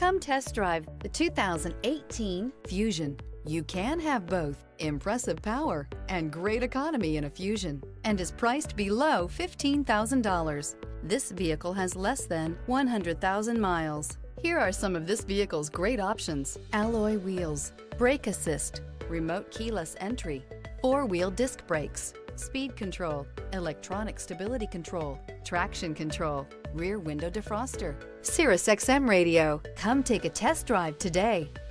Come test drive the 2018 Fusion. You can have both impressive power and great economy in a Fusion, and is priced below $15,000. This vehicle has less than 100,000 miles. Here are some of this vehicle's great options: alloy wheels, brake assist, remote keyless entry, four-wheel disc brakes, speed control, electronic stability control, traction control, rear window defroster, Sirius XM radio. Come take a test drive today.